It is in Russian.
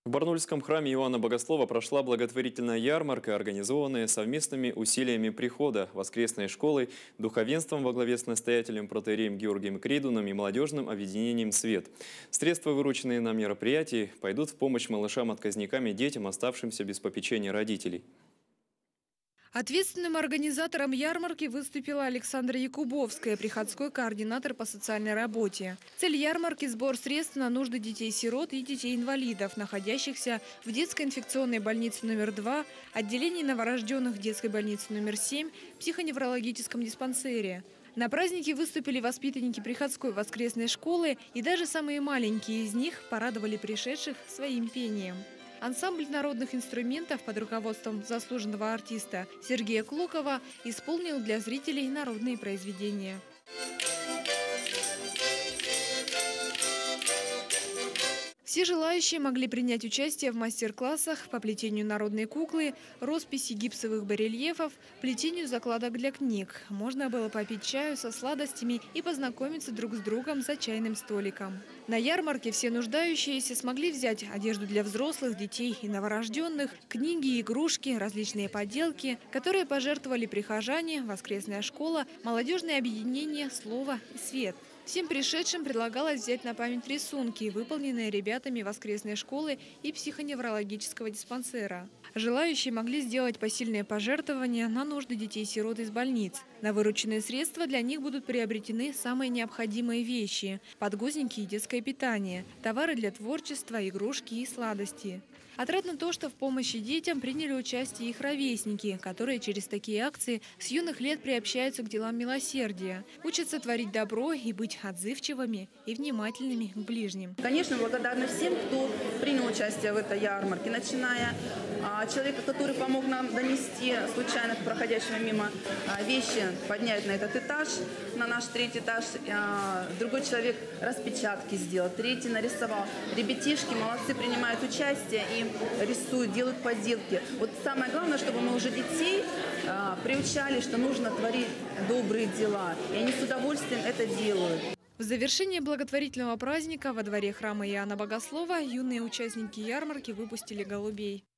В Барнульском храме Иоанна Богослова прошла благотворительная ярмарка, организованная совместными усилиями прихода, воскресной школой, духовенством во главе с настоятелем протоиереем Георгием Кридуном и молодежным объединением «Свет». Средства, вырученные на мероприятии, пойдут в помощь малышам-отказникам и детям, оставшимся без попечения родителей. Ответственным организатором ярмарки выступила Александра Якубовская, приходской координатор по социальной работе. Цель ярмарки – сбор средств на нужды детей-сирот и детей-инвалидов, находящихся в детской инфекционной больнице номер 2, отделении новорожденных детской больницы номер 7, психоневрологическом диспансере. На празднике выступили воспитанники приходской воскресной школы, и даже самые маленькие из них порадовали пришедших своим пением. Ансамбль народных инструментов под руководством заслуженного артиста Сергея Клокова исполнил для зрителей народные произведения. Все желающие могли принять участие в мастер-классах по плетению народной куклы, росписи гипсовых барельефов, плетению закладок для книг. Можно было попить чаю со сладостями и познакомиться друг с другом за чайным столиком. На ярмарке все нуждающиеся смогли взять одежду для взрослых, детей и новорожденных, книги, игрушки, различные поделки, которые пожертвовали прихожане, воскресная школа, молодежное объединение «Слово и свет». Всем пришедшим предлагалось взять на память рисунки, выполненные ребятами воскресной школы и психоневрологического диспансера. Желающие могли сделать посильные пожертвования на нужды детей-сирот из больниц. На вырученные средства для них будут приобретены самые необходимые вещи – подгузники и детское питание, товары для творчества, игрушки и сладости. Отрадно то, что в помощи детям приняли участие их ровесники, которые через такие акции с юных лет приобщаются к делам милосердия, учатся творить добро и быть отзывчивыми и внимательными к ближним. Конечно, благодарны всем, кто принял участие в этой ярмарке, начиная человека, который помог нам донести случайно проходящего мимо вещи, поднять на этот этаж, на наш третий этаж. Другой человек распечатки сделал, третий нарисовал. Ребятишки молодцы, принимают участие и рисуют, делают поделки. Вот самое главное, чтобы мы уже детей приучали, что нужно творить добрые дела. И они с удовольствием это делают. В завершение благотворительного праздника во дворе храма Иоанна Богослова юные участники ярмарки выпустили голубей.